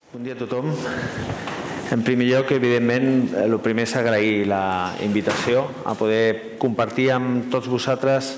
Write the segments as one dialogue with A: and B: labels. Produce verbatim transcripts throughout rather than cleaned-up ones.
A: Bon dia a tothom. En primer lloc, evidentment, el primer és agrair la invitació a poder compartir amb tots vosaltres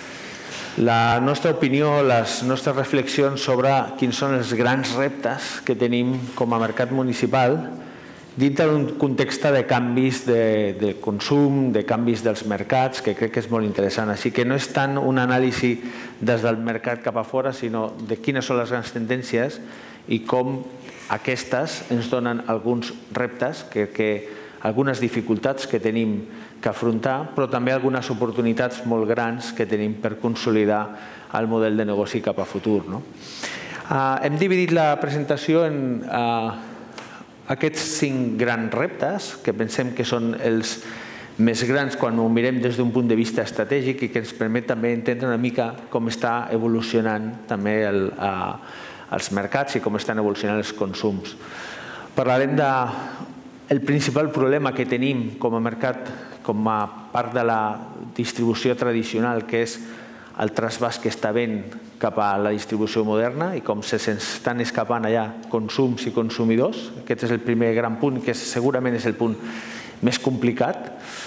A: la nostra opinió, les nostres reflexions sobre quins són els grans reptes que tenim com a mercat municipal dintre d'un context de canvis de, de consum, de canvis dels mercats, que crec que és molt interessant. Així que no és tant un anàlisi des del mercat cap a fora, sinó de quines són les grans tendències i com aquestes ens donen alguns reptes, que, que algunes dificultats que tenim que afrontar, però també algunes oportunitats molt grans que tenim per consolidar el model de negoci cap a futur. No? Uh, hem dividit la presentació en uh, aquests cinc grans reptes, que pensem que són els més grans quan ho mirem des d'un punt de vista estratègic i que ens permet també entendre una mica com està evolucionant també el, uh, els mercats i com estan evolucionant els consums. Parlarem del principal problema que tenim com a mercat, com a part de la distribució tradicional, que és el trasbàs que està havent cap a la distribució moderna i com s'estan escapant allà consums i consumidors. Aquest és el primer gran punt, que segurament és el punt més complicat.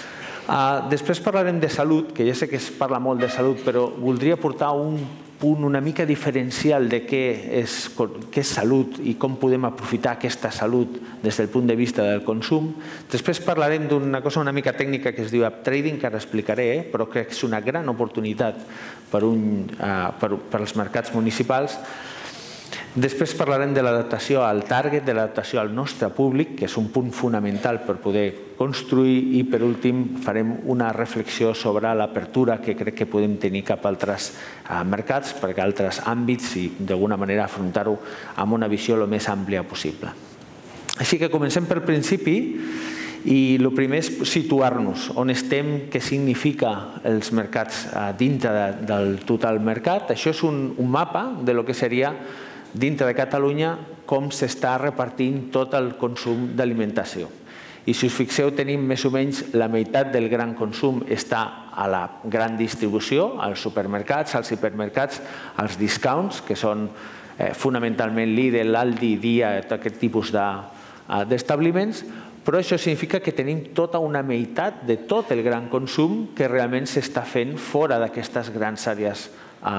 A: Després parlarem de salut, que ja sé que es parla molt de salut, però voldria portar un punt una mica diferencial de què és, què és salut i com podem aprofitar aquesta salut des del punt de vista del consum. Després parlarem d'una cosa una mica tècnica que es diu uptrading, que ara explicaré, però crec que és una gran oportunitat per, un, uh, per, per als mercats municipals. Després parlarem de l'adaptació al target, de l'adaptació al nostre públic, que és un punt fonamental per poder construir, i per últim farem una reflexió sobre l'apertura que crec que podem tenir cap a altres mercats, per a altres àmbits i d'alguna manera afrontar-ho amb una visió el més àmplia possible. Així que comencem pel principi i el primer és situar-nos on estem, què significa els mercats dintre del total mercat. Això és un, un mapa de lo que seria dintre de Catalunya com s'està repartint tot el consum d'alimentació. I si us fixeu, tenim més o menys la meitat del gran consum està a la gran distribució, als supermercats, als hipermercats, als discounts, que són eh, fonamentalment Lidl, Aldi, Dia, aquest tipus d'establiments, però això significa que tenim tota una meitat de tot el gran consum que realment s'està fent fora d'aquestes grans àrees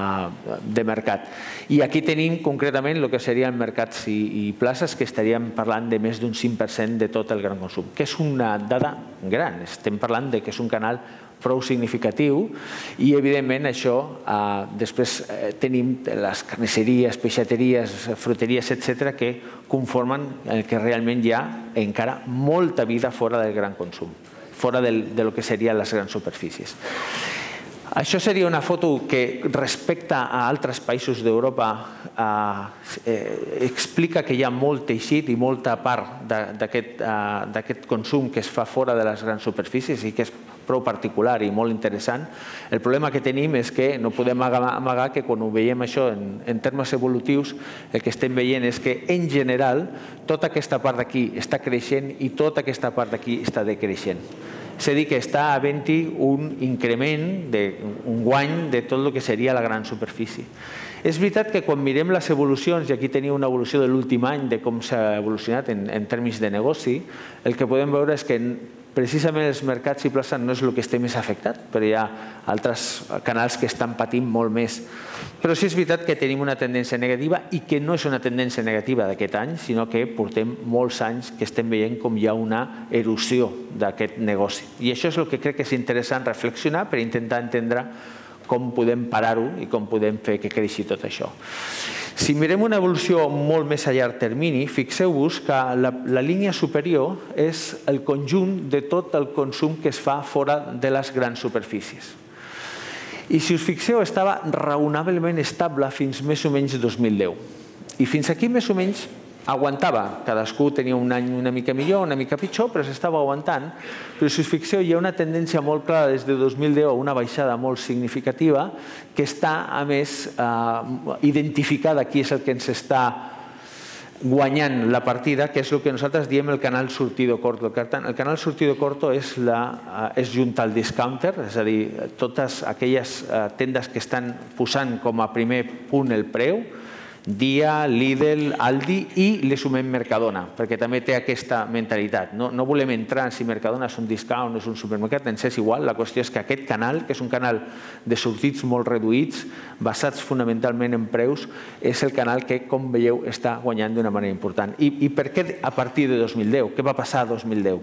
A: de mercat. I aquí tenim concretament el que serien mercats i, i places, que estaríem parlant de més d'un cinc per cent de tot el gran consum, que és una dada gran. Estem parlant de que és un canal prou significatiu i, evidentment, això eh, després eh, tenim les carnisseries, peixateries, fruteries, etcètera, que conformen el que realment hi ha encara molta vida fora del gran consum, fora del, de lo que serien les grans superfícies. Això seria una foto que, respecte a altres països d'Europa, eh, explica que hi ha molt teixit i molta part d'aquest eh, consum que es fa fora de les grans superfícies i que és prou particular i molt interessant. El problema que tenim és que no podem amagar que quan ho veiem això en, en termes evolutius, el que estem veient és que, en general, tota aquesta part d'aquí està creixent i tota aquesta part d'aquí està decreixent. És a dir, que està havent-hi un increment, un guany de tot el que seria la gran superfície. És veritat que quan mirem les evolucions, i aquí teniu una evolució de l'últim any de com s'ha evolucionat en, en termes de negoci, el que podem veure és que precisament els mercats i places no és el que esté més afectat, però hi ha altres canals que estan patint molt més. Però sí és veritat que tenim una tendència negativa i que no és una tendència negativa d'aquest any, sinó que portem molts anys que estem veient com hi ha una erosió d'aquest negoci. I això és el que crec que és interessant reflexionar per intentar entendre com podem parar-ho i com podem fer que creixi tot això. Si mirem una evolució molt més a llarg termini, fixeu-vos que la, la línia superior és el conjunt de tot el consum que es fa fora de les grans superfícies. I si us fixeu, estava raonablement estable fins més o menys dos mil deu. I fins aquí més o menys aguantava. Cadascú tenia un any una mica millor, una mica pitjor, però s'estava aguantant. Però si us fixeu, hi ha una tendència molt clara des de dos mil deu a una baixada molt significativa que està, a més, eh, identificada qui és el que ens està guanyant la partida, que és el que nosaltres diem el canal sortido corto. El canal sortido corto és, la, és juntar el discounter, és a dir, totes aquelles tendes que estan posant com a primer punt el preu, Dia, Lidl, Aldi i li sumem Mercadona, perquè també té aquesta mentalitat. No volem entrar en si Mercadona és un discount o és un supermercat, ens és igual. La qüestió és que aquest canal, que és un canal de sortits molt reduïts, basats fonamentalment en preus, és el canal que, com veieu, està guanyant d'una manera important. I per què a partir de dos mil deu? Què va passar a dos mil deu?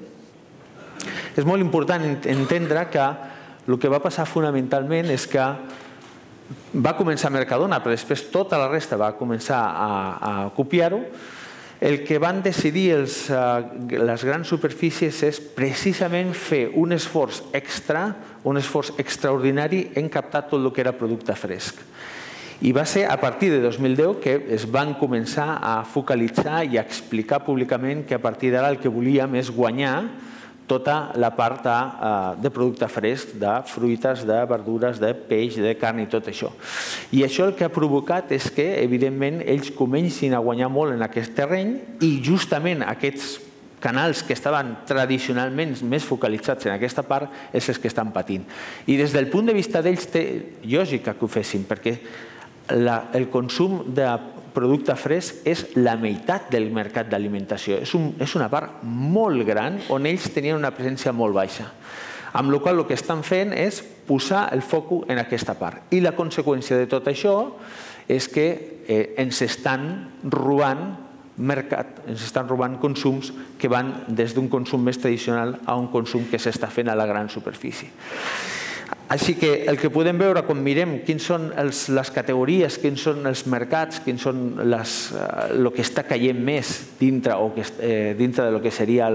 A: És molt important entendre que el que va passar fonamentalment és que va començar Mercadona, però després tota la resta va començar a copiar-ho. El que van decidir les grans superfícies és precisament fer un esforç extra, un esforç extraordinari en captar tot el que era producte fresc. I va ser a partir de dos mil deu que es van començar a focalitzar i a explicar públicament que a partir d'ara el que volíem és guanyar tota la part de producte fresc, de fruites, de verdures, de peix, de carn i tot això. I això el que ha provocat és que, evidentment, ells comencin a guanyar molt en aquest terreny i justament aquests canals que estaven tradicionalment més focalitzats en aquesta part és els que estan patint. I des del punt de vista d'ells té lògica que ho fessin, perquè el consum de producte fresc és la meitat del mercat d'alimentació. És una part molt gran on ells tenien una presència molt baixa. Amb la qual cosa el que estan fent és posar el focus en aquesta part. I la conseqüència de tot això és que ens estan robant mercat, ens estan robant consums que van des d'un consum més tradicional a un consum que s'està fent a la gran superfície. Així que el que podem veure quan mirem quines són les categories, quins són els mercats, quins són el que està caient més dintre del que seria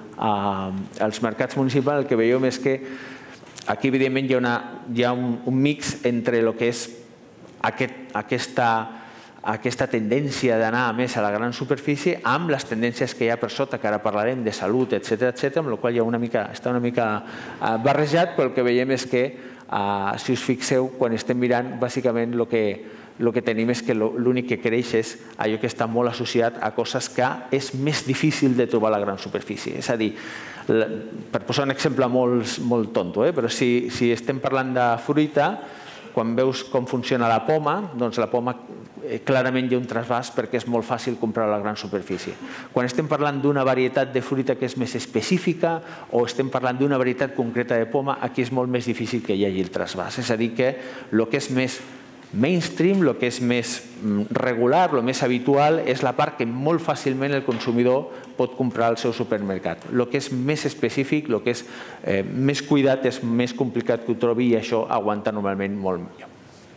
A: els mercats municipals, el que veiem és que aquí evidentment hi ha un mix entre el que és aquesta aquesta tendència d'anar més a la gran superfície amb les tendències que hi ha per sota, que ara parlarem de salut, etcètera, amb la qual cosa està una mica barrejat, però el que veiem és que, si us fixeu, quan estem mirant, bàsicament el que tenim és que l'únic que creix és allò que està molt associat a coses que és més difícil de trobar a la gran superfície. És a dir, per posar un exemple molt tonto, però si estem parlant de fruita, quan veus com funciona la poma, doncs la poma clarament hi ha un trasbàs perquè és molt fàcil comprar a la gran superfície. Quan estem parlant d'una varietat de fruita que és més específica o estem parlant d'una varietat concreta de poma, aquí és molt més difícil que hi hagi el trasbàs. És a dir, que el que és més mainstream, el que és més regular, el més habitual, és la part que molt fàcilment el consumidor pot comprar al seu supermercat. El que és més específic, el que és més cuidat, és més complicat que ho trobi i això aguanta normalment molt millor.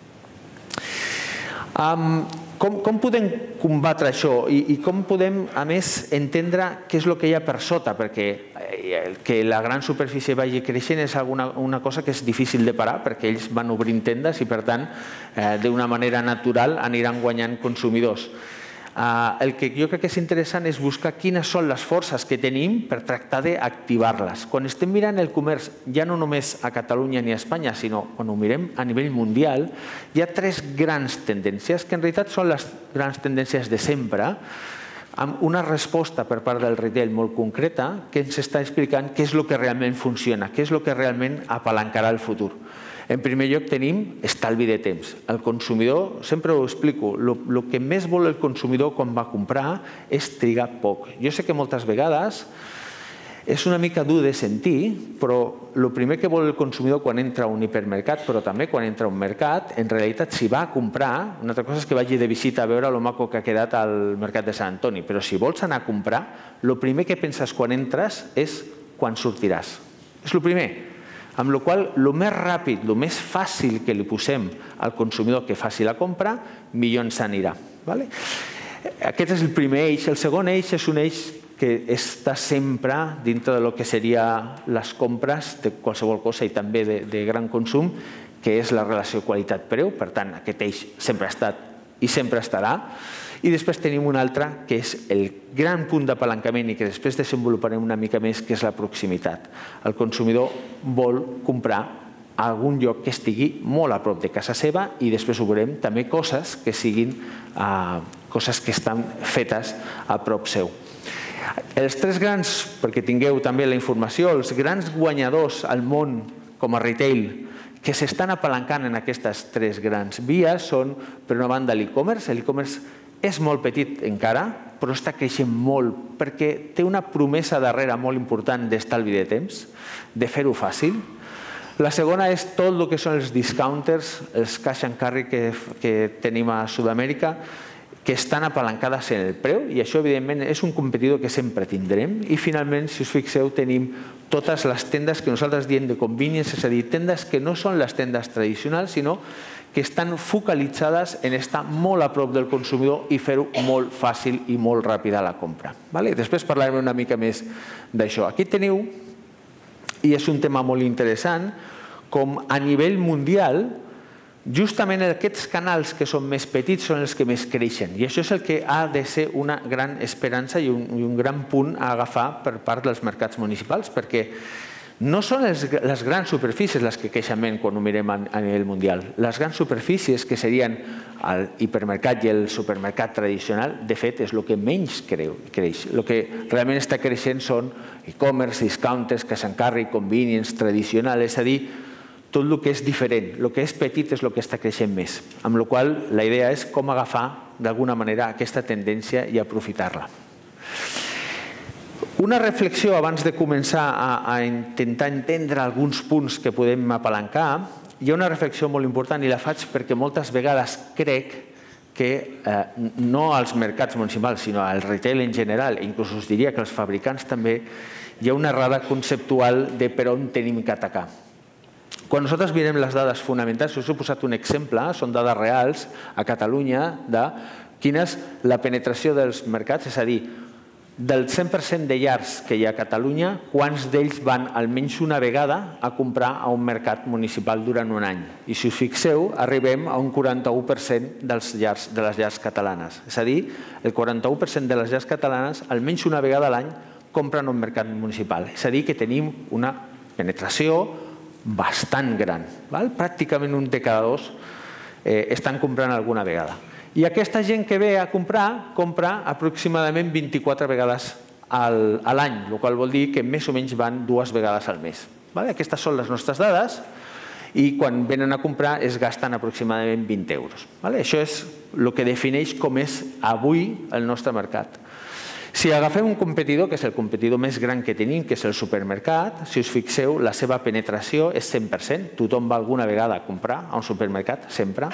A: Com podem combatre això i com podem, a més, entendre què és el que hi ha per sota? Perquè que la gran superfície vagi creixent és una cosa que és difícil de parar perquè ells van obrint tendes i, per tant, d'una manera natural aniran guanyant consumidors. El que jo crec que és interessant és buscar quines són les forces que tenim per tractar d'activar-les. Quan estem mirant el comerç, ja no només a Catalunya ni a Espanya, sinó quan ho mirem a nivell mundial, hi ha tres grans tendències, que en realitat són les grans tendències de sempre, amb una resposta per part del retail molt concreta que ens està explicant què és el que realment funciona, què és el que realment apalancarà el futur. En primer lloc tenim estalvi de temps. El consumidor, sempre ho explico, el que més vol el consumidor quan va comprar és trigar poc. Jo sé que moltes vegades és una mica dur de sentir, però el primer que vol el consumidor quan entra a un hipermercat, però també quan entra a un mercat, en realitat si va a comprar, una altra cosa és que vagi de visita a veure lo maco que ha quedat al mercat de Sant Antoni, però si vols anar a comprar, el primer que penses quan entres és quan sortiràs. És el primer. Amb la qual cosa, el més ràpid, el més fàcil que li posem al consumidor que faci la compra, millor ens anirà. Aquest és el primer eix. El segon eix és un eix que està sempre dintre del que serien les compres de qualsevol cosa i també de gran consum, que és la relació qualitat-preu. Per tant, aquest eix sempre ha estat i sempre estarà. I després tenim un altre, que és el gran punt d'apalancament i que després desenvoluparem una mica més, que és la proximitat. El consumidor vol comprar a algun lloc que estigui molt a prop de casa seva i després ho veurem també coses que siguin coses que estan fetes a prop seu. Els tres grans, perquè tingueu també la informació, els grans guanyadors al món com a retail que s'estan apalancant en aquestes tres grans vies són, per una banda, l'e-commerce. L'e-commerce és molt petit encara, però està creixent molt perquè té una promesa darrere molt important d'estalvi de temps, de fer-ho fàcil. La segona és tot el que són els discounters, els cash and carry que tenim a Sud-amèrica, que estan apalancades en el preu, i això, evidentment, és un competidor que sempre tindrem. I, finalment, si us fixeu, tenim totes les tendes que nosaltres diem de convenience, és a dir, tendes que no són les tendes tradicionals, sinó que estan focalitzades en estar molt a prop del consumidor i fer-ho molt fàcil i molt ràpid a la compra. Després parlarem una mica més d'això. Aquí teniu, i és un tema molt interessant, com a nivell mundial, justament aquests canals que són més petits són els que més creixen. I això és el que ha de ser una gran esperança i un gran punt a agafar per part dels mercats municipals, perquè no són les grans superfícies les que creixen menys quan ho mirem a nivell mundial. Les grans superfícies, que serien el hipermercat i el supermercat tradicional, de fet, és el que menys creix. El que realment està creixent són e-commerce, discounters, cash and carry, convenience, tradicional, és a dir, tot el que és diferent, el que és petit és el que està creixent més. Amb la qual cosa, la idea és com agafar d'alguna manera aquesta tendència i aprofitar-la. Una reflexió abans de començar a intentar entendre alguns punts que podem apalancar. Hi ha una reflexió molt important i la faig perquè moltes vegades crec que no als mercats municipals, sinó al retail en general, i inclús us diria que als fabricants també, hi ha una errada conceptual de per on tenim que atacar. Quan nosaltres mirem les dades fonamentals, us he posat un exemple, són dades reals a Catalunya de quina és la penetració dels mercats, és a dir, del cent per cent de llars que hi ha a Catalunya, quants d'ells van almenys una vegada a comprar a un mercat municipal durant un any. I si us fixeu, arribem a un quaranta-u per cent de les llars catalanes. És a dir, el quaranta-u per cent de les llars catalanes almenys una vegada a l'any compren a un mercat municipal. És a dir, que tenim una penetració bastant gran. Pràcticament un de cada dos estan comprant alguna vegada. I aquesta gent que ve a comprar, compra aproximadament vint-i-quatre vegades a l'any, el qual vol dir que més o menys van dues vegades al mes. Aquestes són les nostres dades i quan venen a comprar es gasten aproximadament vint euros. Això és el que defineix com és avui el nostre mercat. Si agafem un competidor, que és el competidor més gran que tenim, que és el supermercat, si us fixeu, la seva penetració és cent per cent. Tothom va alguna vegada a comprar a un supermercat, sempre,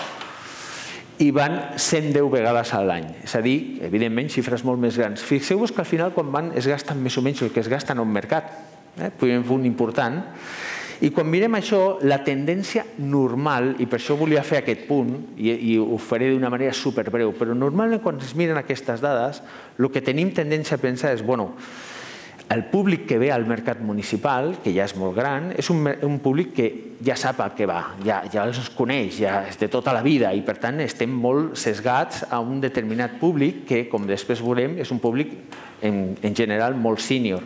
A: i van cent deu vegades a l'any. És a dir, evidentment, xifres molt més grans. Fixeu-vos que al final, quan van, es gasten més o menys el que es gasten a un mercat. Podem fer un important. I quan mirem això, la tendència normal, i per això volia fer aquest punt, i ho faré d'una manera superbreu, però normalment quan es miren aquestes dades, el que tenim tendència a pensar és, bueno, el públic que ve al mercat municipal, que ja és molt gran, és un públic que ja sap a què va, ja els coneix, ja és de tota la vida, i per tant estem molt sesgats a un determinat públic que, com després veurem, és un públic en general molt sènior.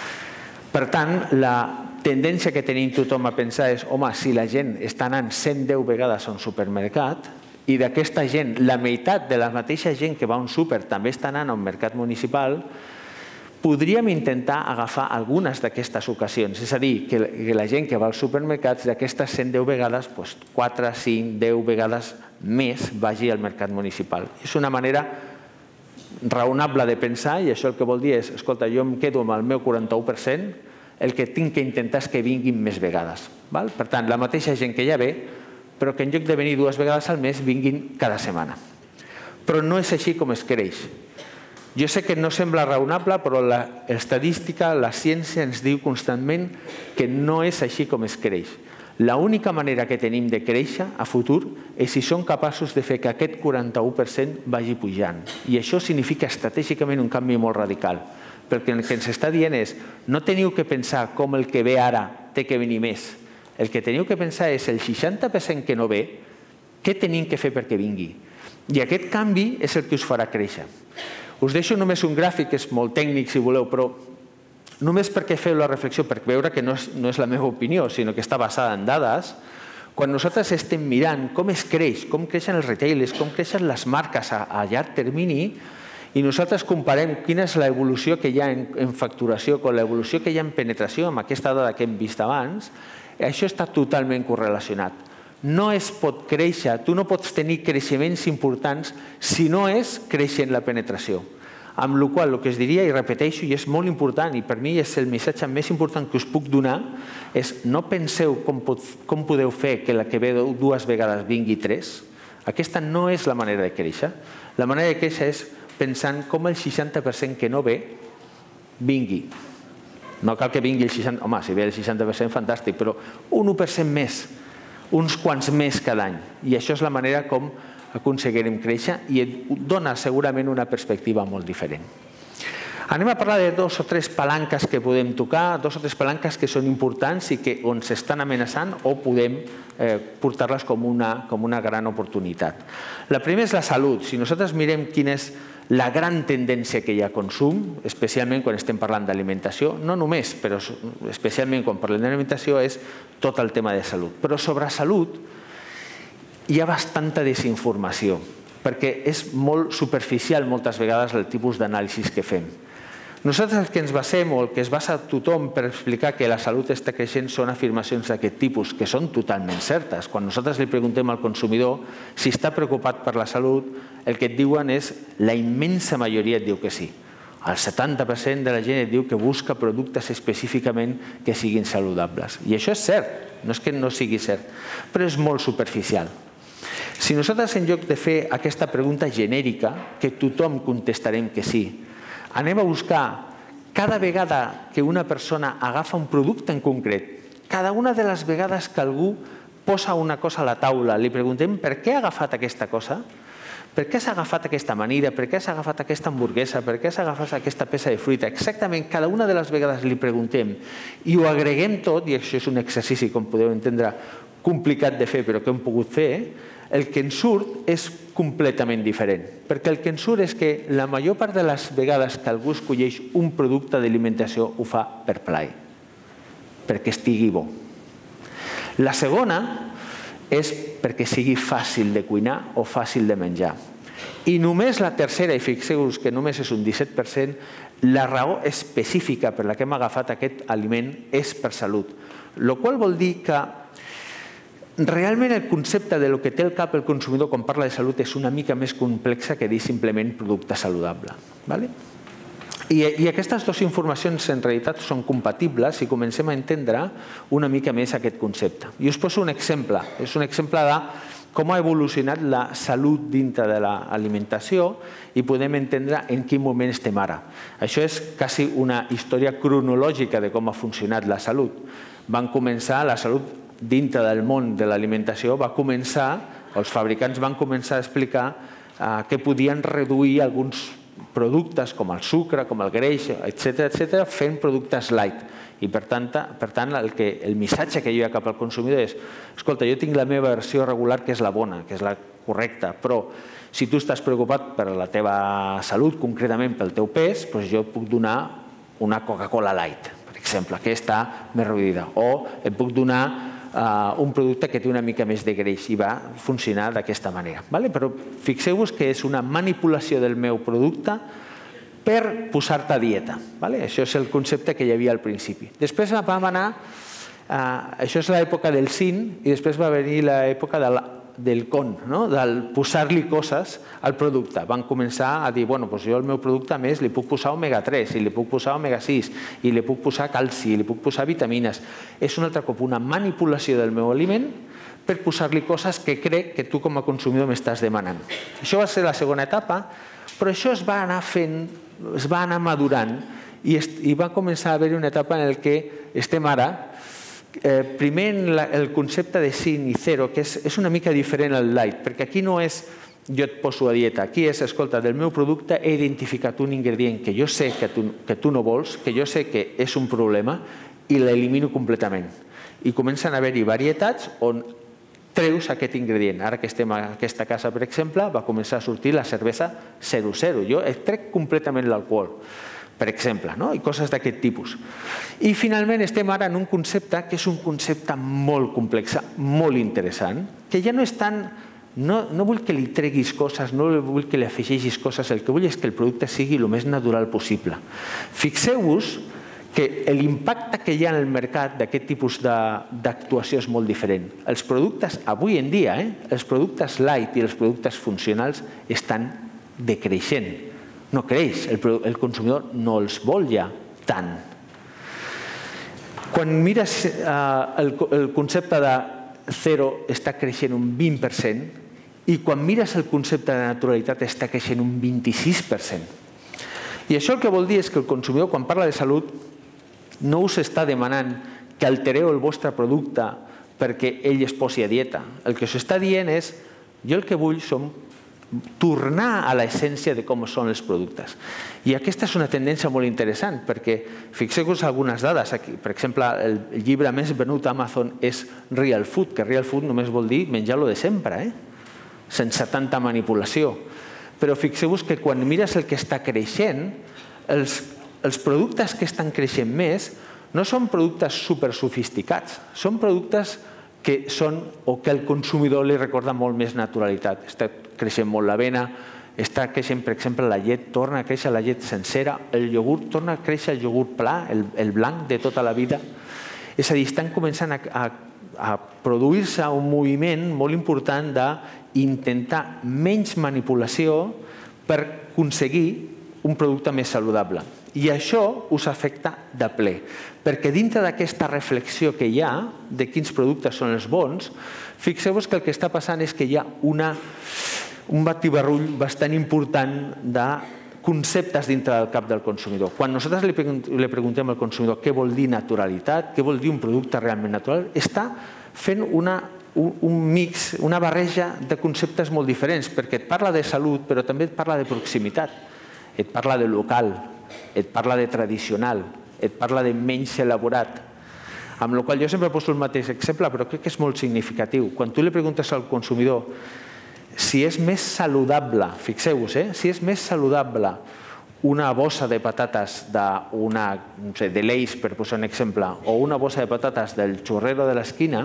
A: Per tant, la tendència que tenim tothom a pensar és, home, si la gent està anant cent deu vegades a un supermercat i d'aquesta gent, la meitat de la mateixa gent que va a un súper també està anant a un mercat municipal, podríem intentar agafar algunes d'aquestes ocasions. És a dir, que la gent que va als supermercats d'aquestes cent deu vegades, quatre, cinc, deu vegades més vagi al mercat municipal. És una manera raonable de pensar i això el que vol dir és, escolta, jo em quedo amb el meu quaranta-u per cent, el que tinc que intentar és que vinguin més vegades. Per tant, la mateixa gent que ja ve, però que en lloc de venir dues vegades al mes, vinguin cada setmana. Però no és així com es creix. Jo sé que no sembla raonable, però l'estadística, la ciència ens diu constantment que no és així com es creix. L'única manera que tenim de créixer a futur és si som capaços de fer que aquest quaranta-u per cent vagi pujant. I això significa estratègicament un canvi molt radical. Perquè el que ens està dient és, no teniu que pensar com el que ve ara té que venir més. El que teniu que pensar és el seixanta per cent que no ve, què tenim que fer perquè vingui? I aquest canvi és el que us farà créixer. Us deixo només un gràfic, que és molt tècnic si voleu, però només perquè feu la reflexió, per veure que no és la meva opinió, sinó que està basada en dades. Quan nosaltres estem mirant com es creix, com creixen els retailers, com creixen les marques a llarg termini, i nosaltres comparem quina és l'evolució que hi ha en facturació amb l'evolució que hi ha en penetració amb aquesta dada que hem vist abans, això està totalment correlacionat. no es pot créixer, tu no pots tenir creixements importants si no és creixent la penetració. Amb la qual cosa, el que es diria, i repeteixo, i és molt important, i per mi és el missatge més important que us puc donar, és no penseu com, pot, com podeu fer que la que ve dues vegades vingui tres. Aquesta no és la manera de créixer. La manera de créixer és pensant com el seixanta per cent que no ve, vingui. No cal que vingui el seixanta per cent, home, si ve el seixanta per cent, fantàstic, però un u per cent més, uns quants més cada any. I això és la manera com aconseguirem créixer i et dona segurament una perspectiva molt diferent. Anem a parlar de dos o tres palanques que podem tocar, dos o tres palanques que són importants i que on s'estan amenaçant o podem eh, portar-les com una, com una gran oportunitat. La primera és la salut. Si nosaltres mirem quina és la gran tendència que hi ha a consum, especialment quan estem parlant d'alimentació, no només, però especialment quan parlem d'alimentació, és tot el tema de salut. Però sobre salut hi ha bastanta desinformació, perquè és molt superficial moltes vegades el tipus d'anàlisis que fem. Nosaltres el que ens basem o el que es basa tothom per explicar que la salut està creixent són afirmacions d'aquest tipus, que són totalment certes. Quan nosaltres li preguntem al consumidor si està preocupat per la salut, el que et diuen és, la immensa majoria et diu que sí. El setanta per cent de la gent et diu que busca productes específicament que siguin saludables. I això és cert, no és que no sigui cert, però és molt superficial. Si nosaltres, en lloc de fer aquesta pregunta genèrica, que tothom contestarem que sí, anem a buscar cada vegada que una persona agafa un producte en concret, cada una de les vegades que algú posa una cosa a la taula, li preguntem per què ha agafat aquesta cosa, per què s'ha agafat aquesta amanida, per què s'ha agafat aquesta hamburguesa, per què s'ha agafat aquesta peça de fruita. Exactament, cada una de les vegades li preguntem i ho agreguem tot, i això és un exercici, com podeu entendre, complicat de fer, però que hem pogut fer, el que ens surt és completament diferent. Perquè el que ens surt és que la major part de les vegades que algú escolleix un producte d'alimentació ho fa per plaer, perquè estigui bo. La segona és perquè sigui fàcil de cuinar o fàcil de menjar. I només la tercera, i fixeu-vos que només és un disset per cent, la raó específica per la que hem agafat aquest aliment és per salut. La qual vol dir que realment el concepte de lo que té al cap el consumidor quan parla de salut és una mica més complexa que dir simplement producte saludable. I aquestes dues informacions en realitat són compatibles si comencem a entendre una mica més aquest concepte. I us poso un exemple. És un exemple de com ha evolucionat la salut dintre de l'alimentació i podem entendre en quin moment estem ara. Això és quasi una història cronològica de com ha funcionat la salut. Van començar la salut dintre del món de l'alimentació, va començar, els fabricants van començar a explicar que podien reduir alguns productes com el sucre, com el greix, etcètera, fent productes light. I per tant, el missatge que hi ha cap al consumidor és, escolta, jo tinc la meva versió regular que és la bona, que és la correcta, però si tu estàs preocupat per la teva salut, concretament pel teu pes, jo et puc donar una Coca-Cola light, per exemple, que està més reduïda. O et puc donar un producte que té una mica més de greix i va funcionar d'aquesta manera. Però fixeu-vos que és una manipulació del meu producte per posar-te a dieta. Això és el concepte que hi havia al principi. Després vam anar, això és l'època del sin, i després va venir l'època del con, del posar-li coses al producte. Van començar a dir, bueno, jo al meu producte a més li puc posar omega tres, i li puc posar omega sis, i li puc posar calci, i li puc posar vitamines. És un altre cop una manipulació del meu aliment per posar-li coses que crec que tu com a consumidor m'estàs demanant. Això va ser la segona etapa, però això es va anar fent, es va anar madurant i va començar a haver una etapa en què estem ara. Primer el concepte de sin i zero, que és una mica diferent al light, perquè aquí no és jo et poso a dieta, aquí és, escolta, del meu producte he identificat un ingredient que jo sé que tu no vols, que jo sé que és un problema i l'elimino completament. I comencen a haver-hi varietats on treus aquest ingredient. Ara que estem a aquesta casa, per exemple, va començar a sortir la cervesa zero zero. Jo trec completament l'alcohol, per exemple, i coses d'aquest tipus. I finalment estem ara en un concepte que és un concepte molt complex, molt interessant, que ja no és tant, no vull que li treguis coses, no vull que li afegeixis coses, el que vull és que el producte sigui el més natural possible. Fixeu-vos que l'impacte que hi ha en el mercat d'aquest tipus d'actuació és molt diferent. Els productes, avui en dia, els productes light i els productes funcionals estan decreixent. No creix, el consumidor no els vol ja tant. Quan mires el concepte de zero està creixent un vint per cent i quan mires el concepte de naturalitat està creixent un vint-i-sis per cent. I això el que vol dir és que el consumidor, quan parla de salut, no us està demanant que altereu el vostre producte perquè ell es posi a dieta. El que us està dient és, jo el que vull són tornar a l'essència de com són els productes. I aquesta és una tendència molt interessant, perquè fixeu-vos algunes dades. Per exemple, el llibre més venut a Amazon és Real Food, que Real Food només vol dir menjar-lo de sempre, sense tanta manipulació. Però fixeu-vos que quan mires el que està creixent, els els productes que estan creixent més no són productes super sofisticats, són productes que són o que al consumidor li recorda molt més naturalitat. Està creixent molt l'avena, està creixent, per exemple, la llet, torna a créixer la llet sencera, el iogurt, torna a créixer el iogurt pla, el blanc de tota la vida. És a dir, estan començant a produir-se un moviment molt important d'intentar menys manipulació per aconseguir un producte més saludable. I això us afecta de ple, perquè dintre d'aquesta reflexió que hi ha de quins productes són els bons, fixeu-vos que el que està passant és que hi ha un batibarrull bastant important de conceptes dintre del cap del consumidor. Quan nosaltres li preguntem al consumidor què vol dir naturalitat, què vol dir un producte realment natural, està fent un mix, una barreja de conceptes molt diferents, perquè et parla de salut, però també et parla de proximitat, et parla de local, et parla de tradicional, et parla de menys elaborat. Amb la qual cosa jo sempre poso el mateix exemple, però crec que és molt significatiu. Quan tu li preguntes al consumidor si és més saludable, fixeu-vos, si és més saludable una bossa de patates de l'Eix, per posar un exemple, o una bossa de patates del xurrero de l'esquina,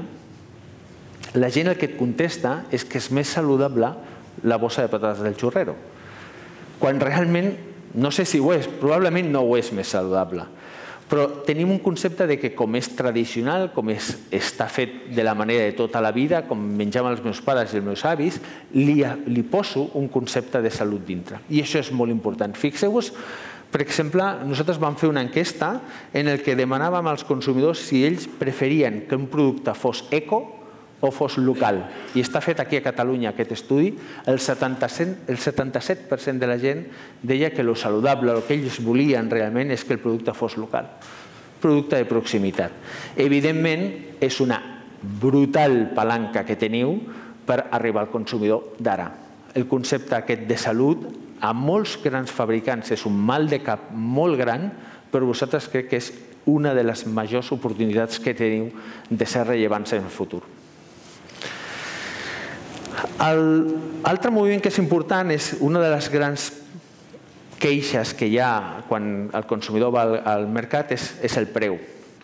A: la gent el que et contesta és que és més saludable la bossa de patates del xurrero. Quan realment, no sé si ho és, probablement no ho és més saludable. Però tenim un concepte de que com és tradicional, com està fet de la manera de tota la vida, com menjaven els meus pares i els meus avis, li poso un concepte de salut dintre. I això és molt important. Fixeu-vos, per exemple, nosaltres vam fer una enquesta en què demanàvem als consumidors si ells preferien que un producte fos eco o fos local. I està fet aquí a Catalunya aquest estudi. El setanta-set per cent de la gent deia que el saludable, el que ells volien realment és que el producte fos local. Producte de proximitat. Evidentment, és una brutal palanca que teniu per arribar al consumidor d'ara. El concepte aquest de salut, a molts grans fabricants és un mal de cap molt gran, però vosaltres crec que és una de les majors oportunitats que teniu de ser rellevants en el futur. L'altre moviment que és important és una de les grans queixes que hi ha quan el consumidor va al mercat és el preu.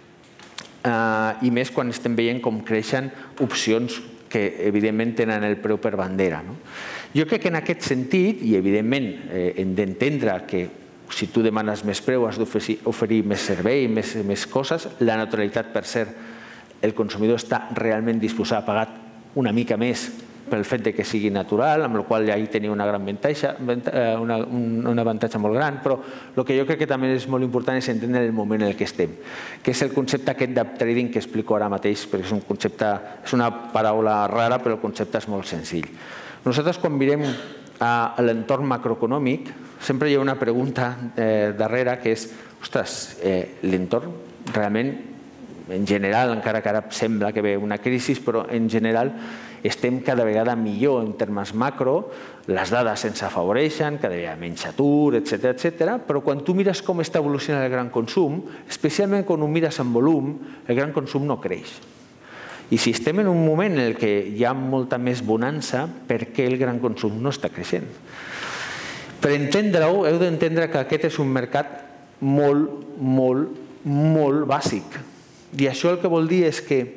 A: I més quan estem veient com creixen opcions que evidentment tenen el preu per bandera. Jo crec que en aquest sentit, i evidentment hem d'entendre que si tu demanes més preu has d'oferir més servei, més coses, la naturalitat per ser el consumidor està realment disposat a pagar una mica més pel fet que sigui natural, amb la qual cosa ja tenia un avantatge molt gran, però el que jo crec que també és molt important és entendre el moment en què estem, que és el concepte aquest d'uptrading que explico ara mateix, perquè és un concepte, és una paraula rara, però el concepte és molt senzill. Nosaltres quan mirem a l'entorn macroeconòmic, sempre hi ha una pregunta darrere que és, ostres, l'entorn realment, en general, encara que ara sembla que ve una crisi, però en general estem cada vegada millor en termes macro, les dades ens afavoreixen, cada vegada menys atur, etcètera, però quan tu mires com està evolucionant el gran consum, especialment quan ho mires en volum, el gran consum no creix. I si estem en un moment en què hi ha molta més bonança, per què el gran consum no està creixent? Per entendre-ho, heu d'entendre que aquest és un mercat molt, molt, molt bàsic. I això el que vol dir és que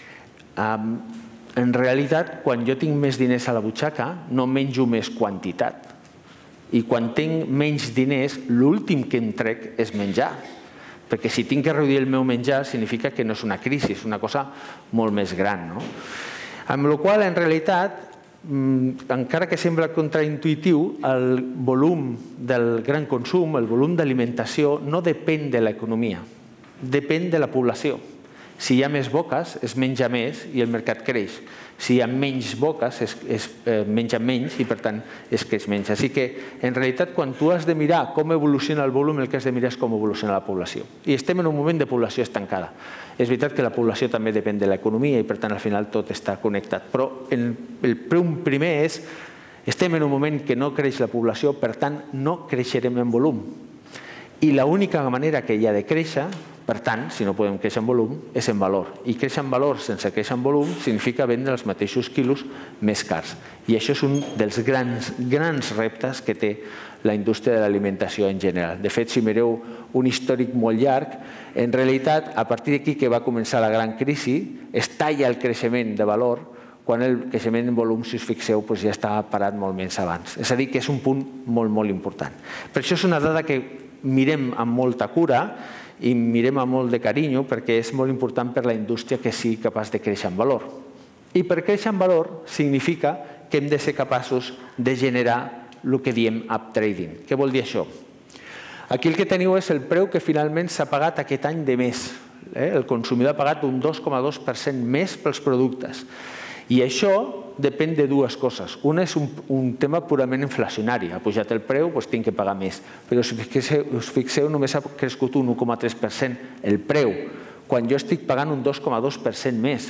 A: en realitat, quan jo tinc més diners a la butxaca, no menjo més quantitat. I quan tinc menys diners, l'últim que em trec és menjar. Perquè si tinc que reduir el meu menjar significa que no és una crisi, és una cosa molt més gran. Amb la qual cosa, en realitat, encara que sembla contraintuitiu, el volum del gran consum, el volum d'alimentació, no depèn de l'economia, depèn de la població. Si hi ha més boques, es menja més i el mercat creix. Si hi ha menys boques, es menja menys i, per tant, es creix menys. Així que, en realitat, quan tu has de mirar com evoluciona el volum, el que has de mirar és com evoluciona la població. I estem en un moment de població estancada. És veritat que la població també depèn de l'economia i, per tant, al final tot està connectat. Però el punt primer és estem en un moment que no creix la població, per tant, no creixerem en volum. I l'única manera que hi ha de créixer, per tant, si no podem créixer en volum, és en valor. I créixer en valor sense créixer en volum significa vendre els mateixos quilos més cars. I això és un dels grans, grans reptes que té la indústria de l'alimentació en general. De fet, si mireu un històric molt llarg, en realitat, a partir d'aquí que va començar la gran crisi, es talla el creixement de valor, quan el creixement en volum, si us fixeu, ja estava parat molt més abans. És a dir, que és un punt molt, molt important. Per això és una dada que mirem amb molta cura i mirem amb molt de carinyo, perquè és molt important per a la indústria que sigui capaç de créixer en valor. I per créixer en valor significa que hem de ser capaços de generar el que diem uptrading. Què vol dir això? Aquí el que teniu és el preu que finalment s'ha pagat aquest any de més. El consumidor ha pagat un dos coma dos per cent més pels productes. I això depèn de dues coses. Una és un tema purament inflacionari. Ha pujat el preu, doncs tinc que pagar més. Però si us fixeu, només ha crescut un u coma tres per cent el preu, quan jo estic pagant un dos coma dos per cent més.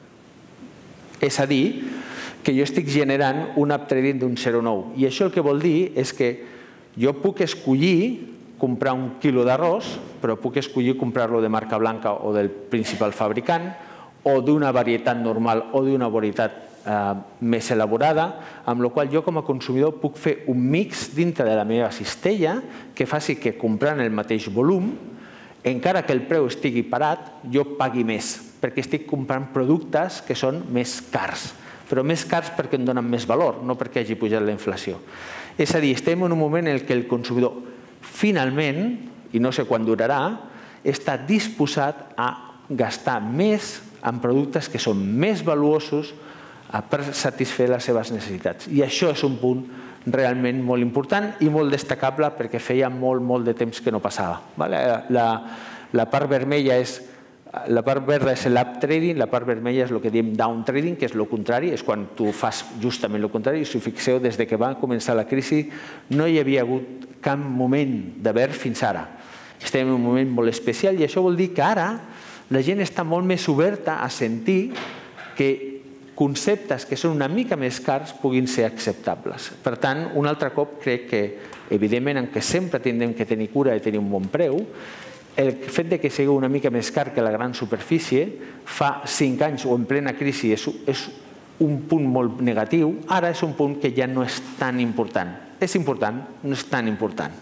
A: És a dir, que jo estic generant un uptrading d'un zero coma nou. I això el que vol dir és que jo puc escollir comprar un quilo d'arròs, però puc escollir comprar-lo de marca blanca o del principal fabricant, o d'una varietat normal o d'una varietat més elaborada, amb la qual jo com a consumidor puc fer un mix dintre de la meva cistella que faci que comprant el mateix volum, encara que el preu estigui parat, jo pagui més, perquè estic comprant productes que són més cars, però més cars perquè em donen més valor, no perquè hagi pujat la inflació. És a dir, estem en un moment en què el consumidor finalment, i no sé quan durarà, està disposat a gastar més en productes que són més valuosos per satisfer les seves necessitats. I això és un punt realment molt important i molt destacable perquè feia molt, molt de temps que no passava. La part vermella és la part verda és l'uptrading, la part vermella és el que diem downtrading, que és el contrari, és quan tu fas justament el contrari. Si us fixeu, des que va començar la crisi no hi havia hagut cap moment de verd fins ara. Estem en un moment molt especial i això vol dir que ara la gent està molt més oberta a sentir que conceptes que són una mica més cars puguin ser acceptables. Per tant, un altre cop crec que, evidentment, en què sempre tindrem que tenir cura de tenir un bon preu, el fet que sigui una mica més car que la gran superfície, fa cinc anys o en plena crisi és un punt molt negatiu, ara és un punt que ja no és tan important. És important, no és tan important.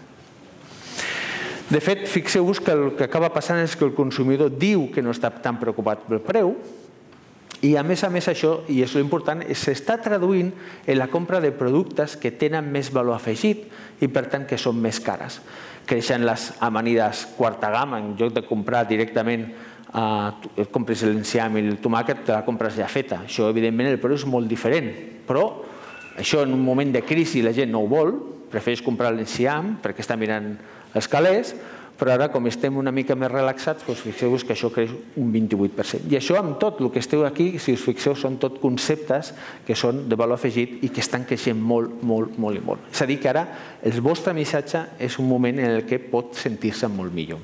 A: De fet, fixeu-vos que el que acaba passant és que el consumidor diu que no està tan preocupat pel preu i, a més a més, això, i és l'important, s'està traduint en la compra de productes que tenen més valor afegit i, per tant, que són més cares. Creixen les amanides quarta gamma, en lloc de comprar directament, compres l'enciam i el tomàquet, te la compres ja feta. Això, evidentment, el preu és molt diferent, però això en un moment de crisi la gent no ho vol, prefereix comprar l'enciam perquè està mirant els calés, però ara, com estem una mica més relaxats, fixeu-vos que això creix un vint-i-vuit per cent. I això, amb tot el que esteu aquí, si us fixeu, són tot conceptes que són de valor afegit i que estan creixent molt, molt, molt i molt. És a dir, que ara el vostre missatge és un moment en què pot sentir-se molt millor.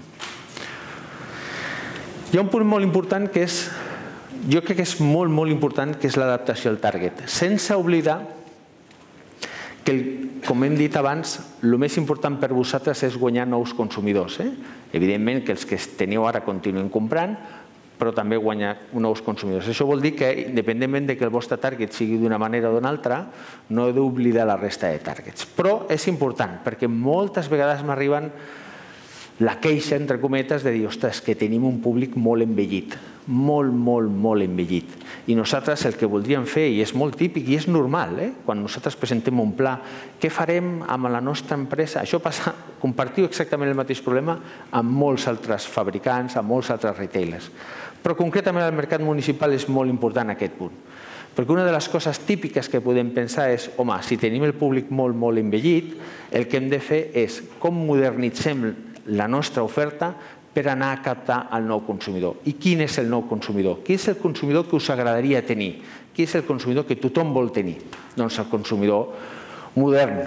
A: Hi ha un punt molt important que és, jo crec que és molt, molt important, que és l'adaptació al target. Sense oblidar que, com hem dit abans, el més important per vosaltres és guanyar nous consumidors. Evidentment que els que teniu ara continuen comprant, però també guanyar nous consumidors. Això vol dir que, independentment que el vostre target sigui d'una manera o d'una altra, no heu d'oblidar la resta de targets. Però és important, perquè moltes vegades m'arriben la queixa, entre cometes, de dir, ostres, que tenim un públic molt envellit, molt, molt, molt envellit. I nosaltres el que voldríem fer, i és molt típic i és normal, quan nosaltres presentem un pla, què farem amb la nostra empresa? Això passa, compartiu exactament el mateix problema amb molts altres fabricants, amb molts altres retailers. Però concretament al mercat municipal és molt important aquest punt. Perquè una de les coses típiques que podem pensar és, home, si tenim el públic molt, molt envellit, el que hem de fer és com modernitzem la nostra oferta per anar a captar el nou consumidor. I quin és el nou consumidor? Qui és el consumidor que us agradaria tenir? Qui és el consumidor que tothom vol tenir? Doncs el consumidor modern,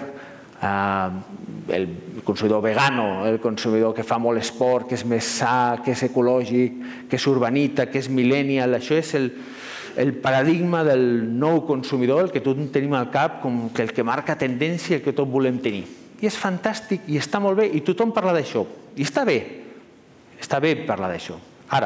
A: el consumidor vegano, el consumidor que fa molt esport, que és més sa, que és ecològic, que és urbanita, que és millennial. Això és el el paradigma del nou consumidor, el que tots tenim al cap com el que marca tendència, el que tots volem tenir. I és fantàstic i està molt bé i tothom parla d'això. I està bé, està bé parlar d'això. Ara,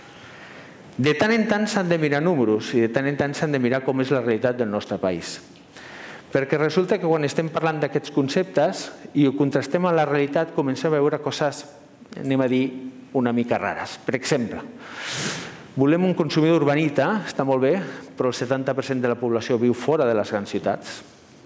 A: de tant en tant s'han de mirar números i de tant en tant s'han de mirar com és la realitat del nostre país. Perquè resulta que quan estem parlant d'aquests conceptes i ho contrastem amb la realitat comencem a veure coses, anem a dir, una mica rares. Per exemple, volem un consumidor urbanita, està molt bé, però el setanta per cent de la població viu fora de les grans ciutats.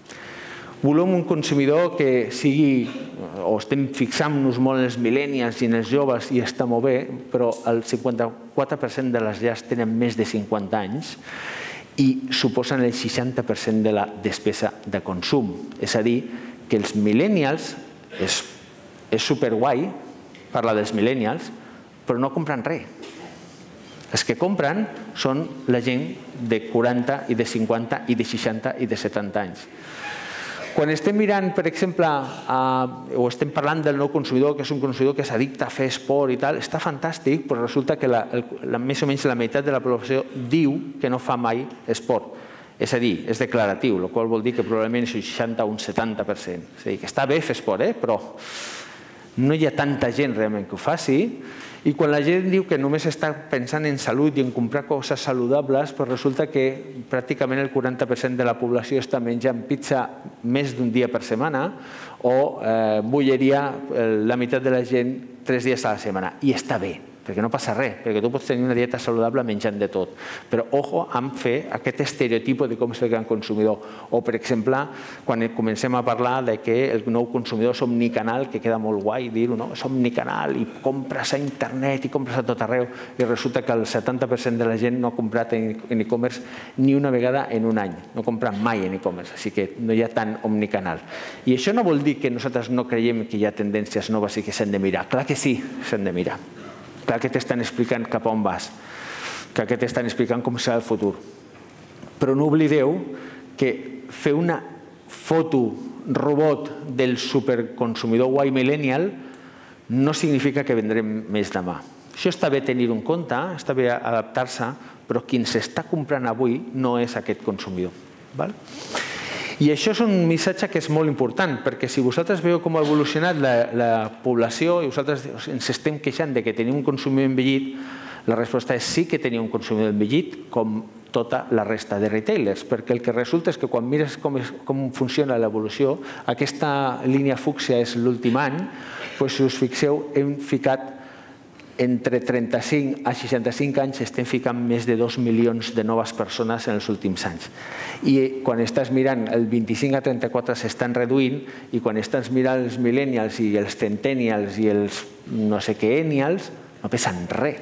A: Volem un consumidor que sigui, o estem fixant-nos molt en els millennials i en els joves i està molt bé, però el cinquanta-quatre per cent de les llars tenen més de cinquanta anys i suposen el seixanta per cent de la despesa de consum. És a dir, que els millennials, és superguai parlar dels millennials, però no compren res. Els que compren són la gent de quaranta i de cinquanta i de seixanta i de setanta anys. Quan estem mirant, per exemple, o estem parlant del nou consumidor, que és un consumidor que s'addicta a fer esport i tal, està fantàstic, però resulta que més o menys la meitat de la població diu que no fa mai esport. És a dir, és declaratiu, el qual vol dir que probablement és un seixanta o un setanta per cent. És a dir, que està bé fer esport, però no hi ha tanta gent realment que ho faci. I quan la gent diu que només està pensant en salut i en comprar coses saludables, però resulta que pràcticament el quaranta per cent de la població està menjant pizza més d'un dia per setmana o bolleria la meitat de la gent tres dies a la setmana. I està bé, perquè no passa res, perquè tu pots tenir una dieta saludable menjant de tot. Però ojo amb fer aquest estereotipo de com és el gran consumidor. O, per exemple, quan comencem a parlar que el nou consumidor és omnicanal, que queda molt guai dir-ho, no? És omnicanal i compres a internet i compres a tot arreu i resulta que el setanta per cent de la gent no ha comprat en e-commerce ni una vegada en un any. No compra mai en e-commerce, així que no hi ha tant omnicanal. I això no vol dir que nosaltres no creiem que hi ha tendències noves i que s'han de mirar. Clar que sí, s'han de mirar. Clar que t'estan explicant cap a on vas, clar que t'estan explicant com serà el futur. Però no oblideu que fer una foto robot del superconsumidor guai millennial no significa que vendrem més demà. Això està bé tenir-ho en compte, està bé adaptar-se, però qui s'està comprant avui no és aquest consumidor. I això és un missatge que és molt important, perquè si vosaltres veieu com ha evolucionat la població i vosaltres ens estem queixant que tenim un consumidor envellit, la resposta és sí que tenim un consumidor envellit com tota la resta de retailers, perquè el que resulta és que quan mires com funciona l'evolució, aquesta línia fúcsia és l'últim any, si us fixeu hem ficat entre trenta-cinc a seixanta-cinc anys estem ficant més de dos milions de noves persones en els últims anys. I quan estàs mirant el vint-i-cinc a trenta-quatre s'estan reduint i quan estàs mirant els millennials i els centennials i els no sé què ennials no pesen res.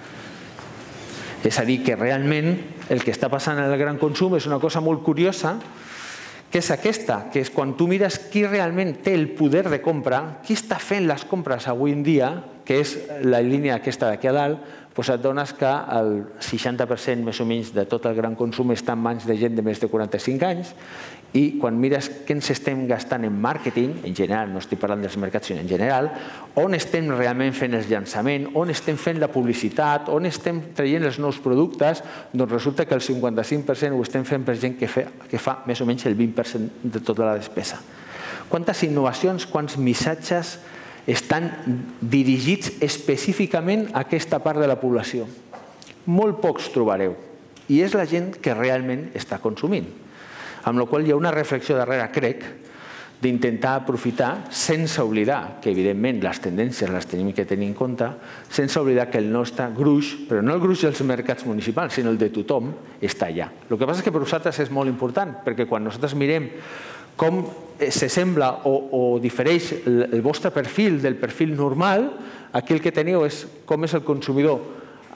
A: És a dir, que realment el que està passant en el gran consum és una cosa molt curiosa, que és aquesta, que és quan tu mires qui realment té el poder de compra, qui està fent les compres avui en dia, que és la línia aquesta d'aquí a dalt, doncs et dones que el seixanta per cent més o menys de tot el gran consum està en mans de gent de més de quaranta-cinc anys i quan mires què ens estem gastant en màrqueting, en general, no estic parlant dels mercats, sinó en general, on estem realment fent el llançament, on estem fent la publicitat, on estem traient els nous productes, doncs resulta que el cinquanta-cinc per cent ho estem fent per gent que fa més o menys el vint per cent de tota la despesa. Quantes innovacions, quants missatges estan dirigits específicament a aquesta part de la població? Molt pocs trobareu. I és la gent que realment està consumint. Amb la qual cosa hi ha una reflexió darrere, crec, d'intentar aprofitar, sense oblidar que, evidentment, les tendències les tenim que tenir en compte, sense oblidar que el nostre gruix, però no el gruix dels mercats municipals, sinó el de tothom, està allà. El que passa és que per nosaltres és molt important, perquè quan nosaltres mirem com s'assembla o difereix el vostre perfil del perfil normal, aquí el que teniu és com és el consumidor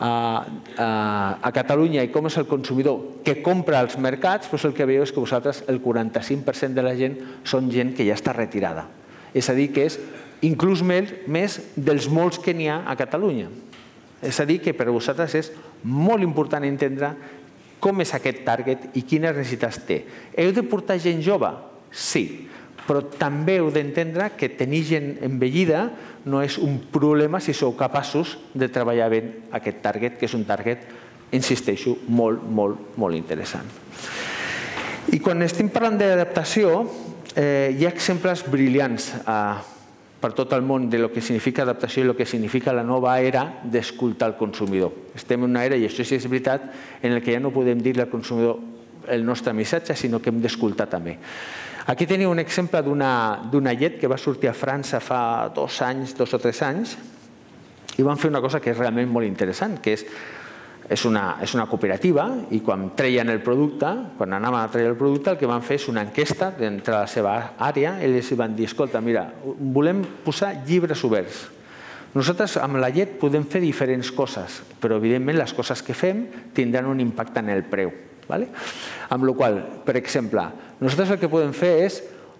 A: a Catalunya i com és el consumidor que compra als mercats, doncs el que veieu és que vosaltres el quaranta-cinc per cent de la gent són gent que ja està retirada. És a dir, que és inclús més dels molts que n'hi ha a Catalunya. És a dir, que per vosaltres és molt important entendre com és aquest target i quines necessitats té. Heu de portar gent jove? Sí, però també heu d'entendre que tenir gent envellida no és un problema si sou capaços de treballar bé aquest target, que és un target, insisteixo, molt, molt, molt interessant. I quan estem parlant d'adaptació, hi ha exemples brillants per tot el món de lo que significa adaptació i el que significa la nova era d'escoltar el consumidor. Estem en una era, i això sí és veritat, en què ja no podem dir al consumidor el nostre missatge, sinó que hem d'escoltar també. Aquí teniu un exemple d'una llet que va sortir a França fa dos anys, dos o tres anys, i van fer una cosa que és realment molt interessant, que és una cooperativa, i quan treien el producte, quan anaven a treure el producte, el que van fer és una enquesta dintre la seva àrea, ells van dir, escolta, mira, volem posar llibres oberts. Nosaltres amb la llet podem fer diferents coses, però evidentment les coses que fem tindran un impacte en el preu. Amb la qual cosa, per exemple, nosaltres el que podem fer és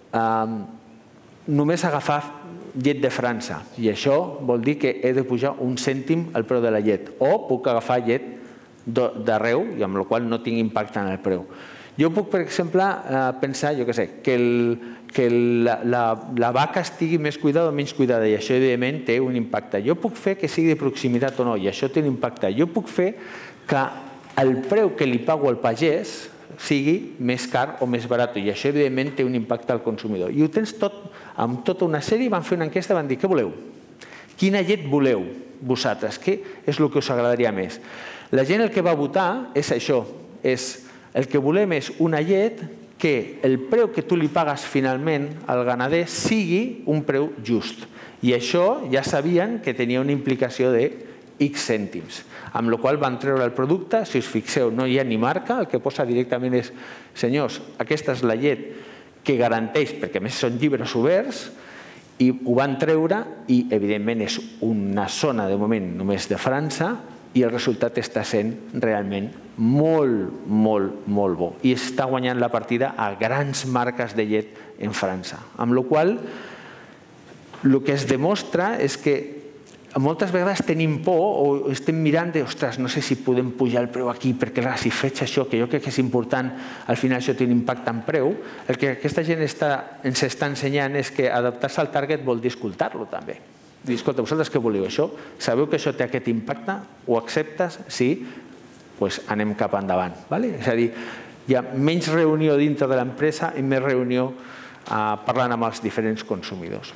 A: només agafar llet de França, i això vol dir que he de pujar un cèntim el preu de la llet, o puc agafar llet d'arreu, i amb la qual cosa no tinc impacte en el preu. Jo puc, per exemple, pensar, jo què sé, que la vaca estigui més cuidada o menys cuidada, i això, evidentment, té un impacte. Jo puc fer que sigui de proximitat o no, i això té un impacte. Jo puc fer que el preu que li pago al pagès sigui més car o més barat, i això, evidentment, té un impacte al consumidor. I ho tens tot, amb tota una sèrie, van fer una enquesta i van dir, què voleu? Quina llet voleu vosaltres? Què és el que us agradaria més? La gent el que va votar és això, és el que volem és una llet que el preu que tu li pagues finalment al ganader sigui un preu just. I això ja sabien que tenia una implicació de X cèntims, amb la qual van treure el producte. Si us fixeu, no hi ha ni marca, el que posa directament és, senyors, aquesta és la llet que garanteix, perquè a més són llibres oberts, i ho van treure, i evidentment és una zona de moment només de França, i el resultat està sent realment molt, molt, molt bo, i està guanyant la partida a grans marques de llet en França. Amb la qual cosa, el que es demostra és que moltes vegades tenim por o estem mirant de, ostres, no sé si podem pujar el preu aquí, perquè si faig això, que jo crec que és important, al final això té un impacte en preu. El que aquesta gent ens està ensenyant és que adaptar-se al target vol dir escoltar-lo també. Dir, escolta, vosaltres què voleu això? Sabeu que això té aquest impacte? Ho acceptes? Sí? Doncs anem cap endavant. És a dir, hi ha menys reunió dintre de l'empresa i més reunió parlant amb els diferents consumidors.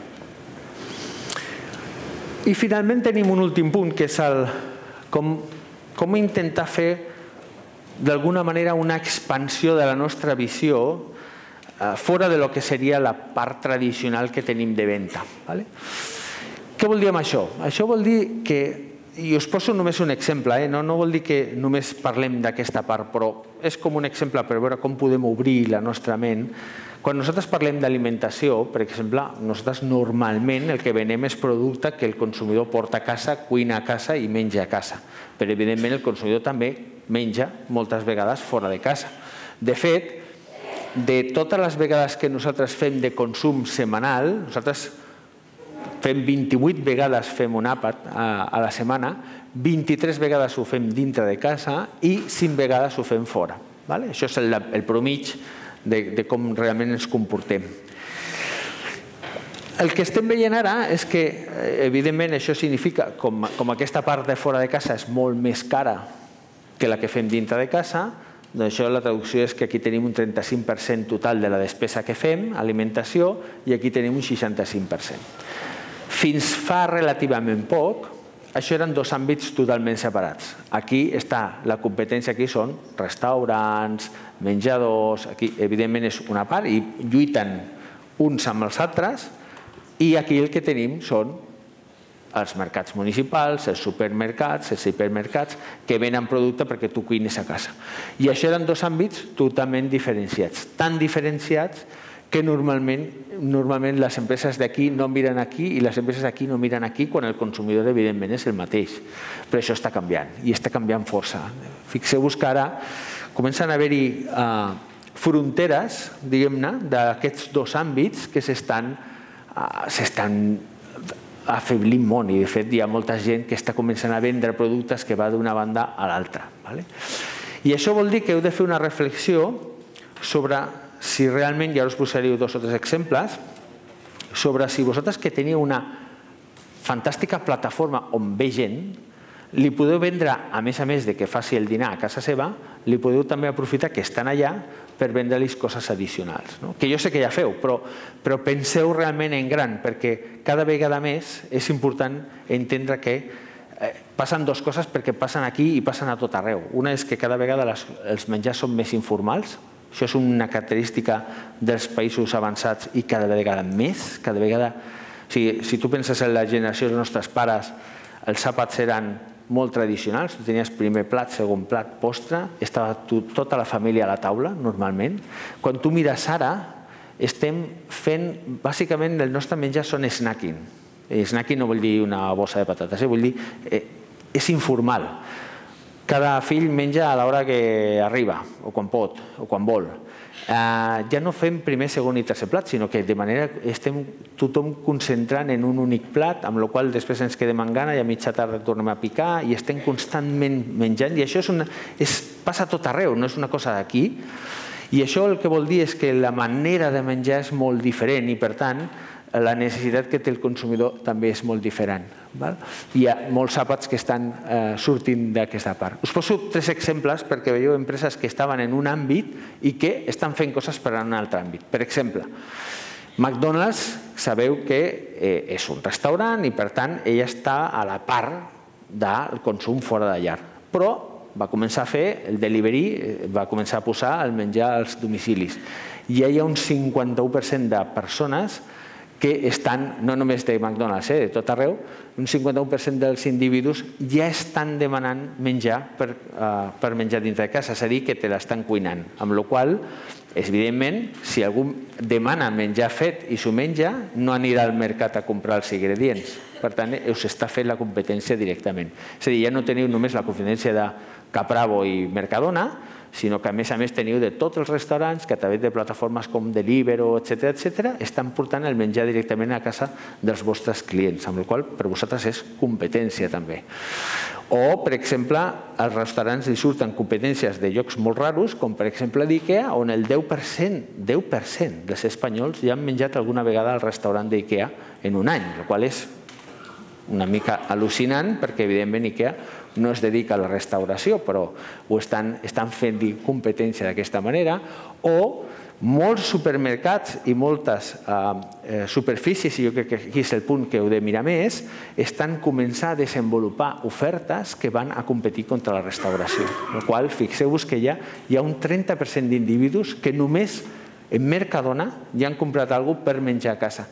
A: I finalment tenim un últim punt, que és com intentar fer d'alguna manera una expansió de la nostra visió fora de lo que seria la part tradicional que tenim de venda. Què vol dir amb això? Això vol dir que, i us poso només un exemple, no vol dir que només parlem d'aquesta part, però és com un exemple per veure com podem obrir la nostra ment. Quan nosaltres parlem d'alimentació, per exemple, nosaltres normalment el que venem és producte que el consumidor porta a casa, cuina a casa i menja a casa. Però, evidentment, el consumidor també menja moltes vegades fora de casa. De fet, de totes les vegades que nosaltres fem de consum setmanal, nosaltres fem vint-i-vuit vegades fem un àpat a la setmana, vint-i-tres vegades ho fem dintre de casa i cinc vegades ho fem fora. Això és el promig de com realment ens comportem. El que estem veient ara és que, evidentment, això significa, com aquesta part de fora de casa és molt més cara que la que fem dintre de casa, doncs això la traducció és que aquí tenim un trenta-cinc per cent total de la despesa que fem, alimentació, i aquí tenim un seixanta-cinc per cent. Fins fa relativament poc, això eren dos àmbits totalment separats. Aquí està la competència, aquí són restaurants, menjadors, aquí evidentment és una part i lluiten uns amb els altres, i aquí el que tenim són els mercats municipals, els supermercats, els hipermercats, que venen producte perquè tu cuines a casa. I això eren dos àmbits totalment diferenciats, tan diferenciats que normalment, normalment les empreses d'aquí no miren aquí i les empreses d'aquí no miren aquí quan el consumidor evidentment és el mateix. Però això està canviant i està canviant força. Fixeu-vos que ara comencen a haver-hi eh, fronteres, diguem-ne, d'aquests dos àmbits que s'estan eh, s'estan afeblint molt i de fet hi ha molta gent que està començant a vendre productes que va d'una banda a l'altra. I això vol dir que heu de fer una reflexió sobre si realment, ja us posaré dos o tres exemples, sobre si vosaltres que teniu una fantàstica plataforma on ve gent, li podeu vendre, a més a més de que faci el dinar a casa seva, li podeu també aprofitar que estan allà per vendre-los coses addicionals. Que jo sé que ja feu, però penseu realment en gran, perquè cada vegada més és important entendre que passen dues coses perquè passen aquí i passen a tot arreu. Una és que cada vegada els menjars són més informals. Això és una característica dels països avançats i cada vegada més. Cada vegada, si tu penses en la generació dels nostres pares, els àpats eren molt tradicionals. Tu tenies primer plat, segon plat, postre. Estava tota la família a la taula, normalment. Quan tu mires ara, estem fent... Bàsicament, el nostre menjar són snacking. Snacking no vol dir una bossa de patates, vull dir... És informal. Cada fill menja a l'hora que arriba, o quan pot, o quan vol. Ja no fem primer, segon i tercer plat, sinó que de manera estem tothom concentrant en un únic plat, amb la qual després ens quedem amb gana i a mitja tarda tornem a picar i estem constantment menjant. I això passa a tot arreu, no és una cosa d'aquí. I això el que vol dir és que la manera de menjar és molt diferent i, per tant, la necessitat que té el consumidor també és molt diferent. Hi ha molts àpats que estan sortint d'aquesta part. Us poso tres exemples perquè veieu empreses que estaven en un àmbit i que estan fent coses per a un altre àmbit. Per exemple, McDonald's sabeu que és un restaurant i per tant ella està a la part del consum fora de llar. Però va començar a fer el delivery, va començar a posar el menjar als domicilis. I hi ha un cinquanta-u per cent de persones que estan, no només de McDonald's, de tot arreu, un cinquanta-u per cent dels individus ja estan demanant menjar per menjar dintre de casa, és a dir, que te l'estan cuinant. Amb la qual cosa, evidentment, si algú demana menjar fet i s'ho menja, no anirà al mercat a comprar els ingredients. Per tant, us està fent la competència directament. És a dir, ja no teniu només la competència de Capravo i Mercadona, sinó que a més a més teniu de tots els restaurants que a través de plataformes com Deliveroo, etcètera, estan portant el menjar directament a casa dels vostres clients, amb la qual cosa per vosaltres és competència també. O, per exemple, als restaurants li surten competències de llocs molt raros, com per exemple d'IKEA, on el deu per cent dels espanyols ja han menjat alguna vegada al restaurant d'IKEA en un any, la qual és una mica al·lucinant perquè, evidentment, IKEA no es dedica a la restauració, però ho estan fent competència d'aquesta manera. O molts supermercats i moltes superfícies, i jo crec que aquí és el punt que heu de mirar més, estan començant a desenvolupar ofertes que van a competir contra la restauració. La qual cosa, fixeu-vos que hi ha un trenta per cent d'individus que només en Mercadona ja han comprat alguna cosa per menjar a casa.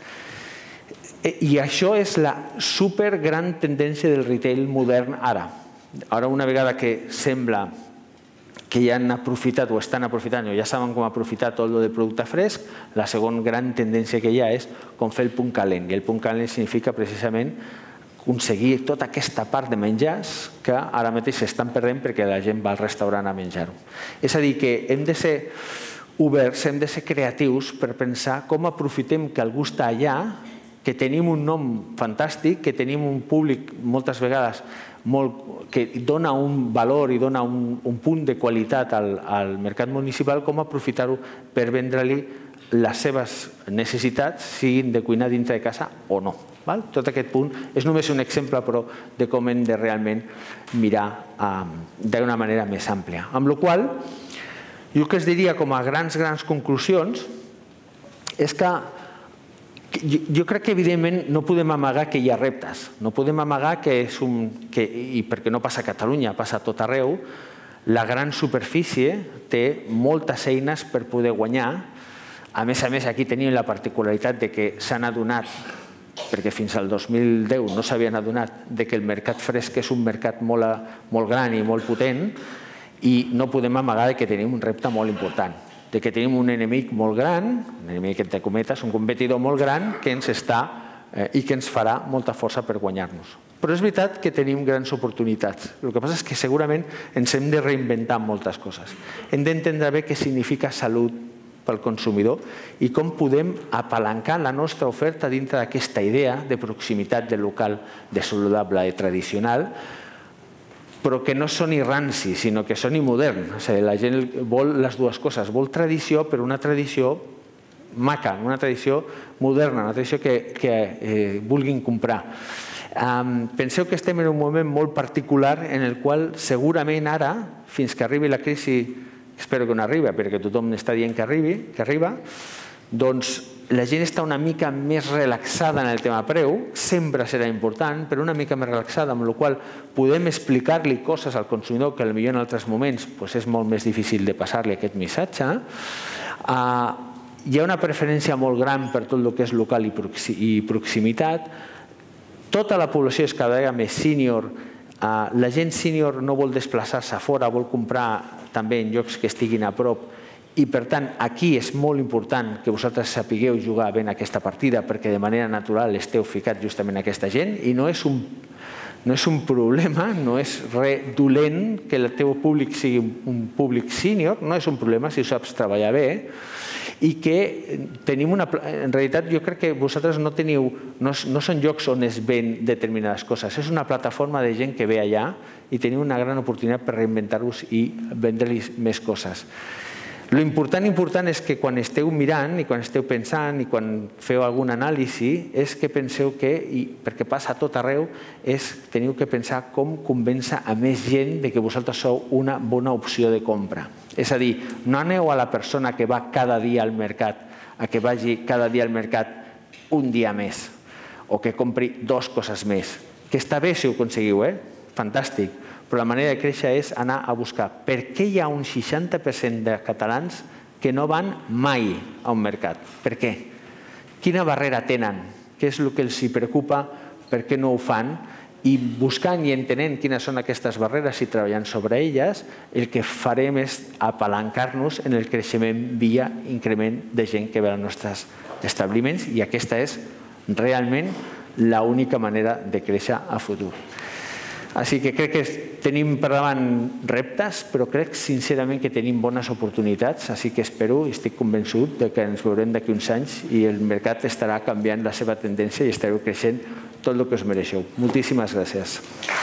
A: I això és la supergran tendència del retail modern ara. Ara, una vegada que sembla que ja han aprofitat o estan aprofitant o ja saben com aprofitar tot el de producte fresc, la segona gran tendència que hi ha és com fer el punt calent. I el punt calent significa precisament aconseguir tota aquesta part de menjars que ara mateix s'estan perdent perquè la gent va al restaurant a menjar-ho. És a dir, que hem de ser oberts, hem de ser creatius per pensar com aprofitem que algú està allà, que tenim un nom fantàstic, que tenim un públic moltes vegades que dona un valor i dona un punt de qualitat al mercat municipal, com aprofitar-ho per vendre-li les seves necessitats, siguin de cuinar dintre de casa o no. Tot aquest punt és només un exemple, però, de com hem de realment mirar d'una manera més àmplia. Amb la qual cosa, jo el que es diria com a grans, grans conclusions és que jo crec que, evidentment, no podem amagar que hi ha reptes. No podem amagar que és un... I perquè no passa a Catalunya, passa a tot arreu, la gran superfície té moltes eines per poder guanyar A més a més, aquí tenim la particularitat de que s'han adonat, perquè fins al dos mil deu no s'havien adonat, que el mercat fresc és un mercat molt gran i molt potent i no podem amagar que tenim un repte molt important, que tenim un enemic molt gran, un enemic entre cometes, un competidor molt gran que ens està i que ens farà molta força per guanyar-nos. Però és veritat que tenim grans oportunitats. El que passa és que segurament ens hem de reinventar moltes coses. Hem d'entendre bé què significa salut pel consumidor i com podem apalancar la nostra oferta dintre d'aquesta idea de proximitat del local, de saludable i tradicional, però que no són ranci, sinó que són modern. La gent vol les dues coses, vol tradició, però una tradició maca, una tradició moderna, una tradició que vulguin comprar. Penseu que estem en un moment molt particular en el qual segurament ara, fins que arribi la crisi, espero que no arribi, perquè tothom està dient que arriba, doncs la gent està una mica més relaxada en el tema preu, sempre serà important, però una mica més relaxada, amb la qual podem explicar-li coses al consumidor que potser en altres moments és molt més difícil de passar-li aquest missatge. Hi ha una preferència molt gran per tot el que és local i proximitat. Tota la població és cada vegada més sènior. La gent sènior no vol desplaçar-se a fora, vol comprar també en llocs que estiguin a prop i per tant aquí és molt important que vosaltres sapigueu jugar bé en aquesta partida perquè de manera natural esteu ficats justament en aquesta gent i no és un no és un problema, no és res dolent que el teu públic sigui un públic sènior, no és un problema si ho saps treballar bé i que tenim una... En realitat jo crec que vosaltres no teniu... No són llocs on es ven determinades coses, és una plataforma de gent que ve allà i teniu una gran oportunitat per reinventar-vos i vendre-los més coses. L'important important és que quan esteu mirant i quan esteu pensant i quan feu algun anàlisi és que penseu que, i perquè passa a tot arreu, és teniu que pensar com convèncer a més gent de que vosaltres sou una bona opció de compra. És a dir, no aneu a la persona que va cada dia al mercat a que vagi cada dia al mercat un dia més o que compri dues coses més. Que està bé si ho aconseguiu, eh? Fantàstic. Però la manera de créixer és anar a buscar per què hi ha un seixanta per cent de catalans que no van mai a un mercat. Per què? Quina barrera tenen? Què és el que els preocupa? Per què no ho fan? I buscant i entenent quines són aquestes barreres i treballant sobre elles, el que farem és apalancar-nos en el creixement via increment de gent que ve als nostres establiments i aquesta és realment l'única manera de créixer a futur. Així que crec que tenim per davant reptes, però crec sincerament que tenim bones oportunitats, així que espero i estic convençut que ens veurem d'aquí uns anys i el mercat estarà canviant la seva tendència i estareu creixent tot el que us mereixeu. Moltíssimes gràcies.